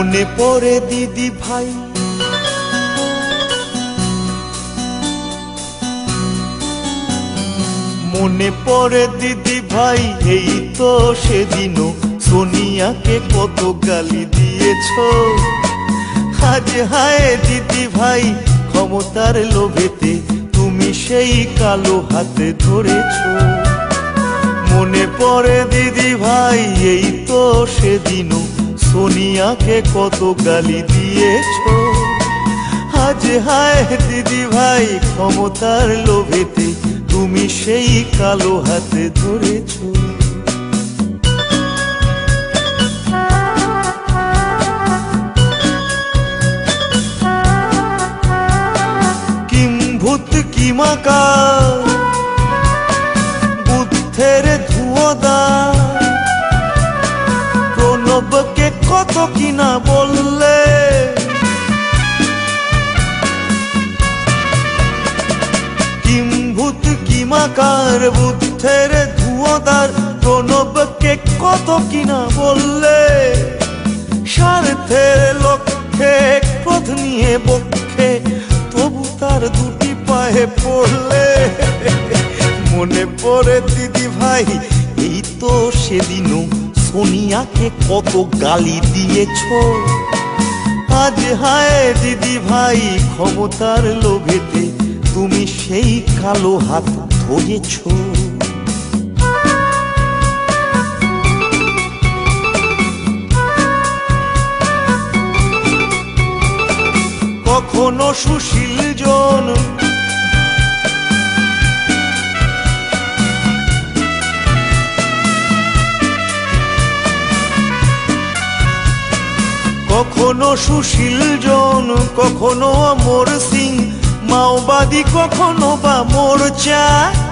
মনে পড়ে দিদি ভাই, মনে পড়ে দিদি ভাই, এই তো সেদিনও সোনিয়াকে কত গালি দিয়েছ। আজ হায় দিদি ভাই, ক্ষমতার লোভেতে তুমি সেই কালো হাতে ধরেছ। মনে পড়ে দিদি ভাই, এই তো সেদিনও সোনিয়াকে কত গালি দিয়েছ। আজ হায় দিদি ভাই, ক্ষমতার লোভেতে তুমি সেই কালো হাতে ধরেছ। কিম্ভূত কিমাকা বুদ্ধের ধুয়োদা, প্রণবকে কত কিনা বললে। কিম্ভূত কিমাকার বুদ্ধের ধুয়োদার, প্রণবকে কত কিনা বললে। স্বার্থের লক্ষ্যে ক্রোধ নিয়ে বক্ষে, তবু তার দুটি পায়ে পড়লে। মনে পড়ে দিদি ভাই, এই তো সেদিনও সোনিয়াকে কত গালি দিয়েছ। আজ হায় দিদি ভাই, ক্ষমতার লোভেতে তুমি সেই কালো হাত ধরেছ। কখনো সুশীল জন, কখনো সুশীল জন, কখনো অমর সিং, মাওবাদী কখনো বা মোর্চা।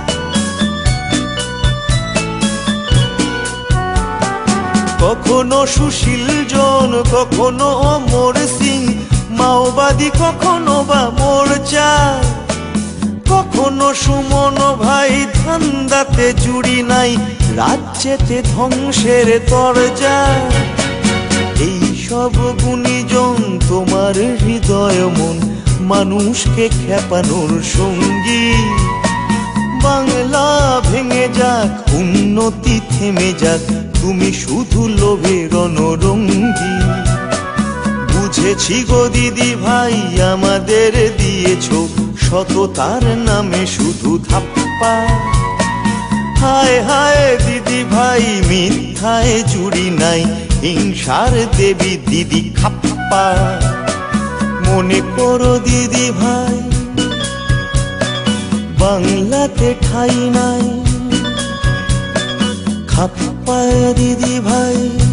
কখনো সুশীল জন, কখনো অমর সিং, মাওবাদী কখনো বা মোর্চা। কখনো সুমন ভাই, ধান্দাতে জুড়ি নাই, রাজ্যেতে ধ্বংসের দরজা। এই সব গুণীজন তোমার হৃদয় মন, মানুষকে খেপানোর সঙ্গী। বাংলা ভেঙে যাক, উন্নতি থেমে যাক, তুমি শুধু লোভের রণরঙ্গী। বুঝেছি গো দিদি ভাই, আমাদের দিয়েছ সততার নামে শুধু ধাপ্পা। হায় হায় দিদি ভাই, মিথ্যায় জুড়ি নাই, হিংসার দেবী দিদি খাপ্পা। মনে করো দিদি ভাই, বাংলাতে ঠাঁই নাই, খাপ্পা দিদি ভাই।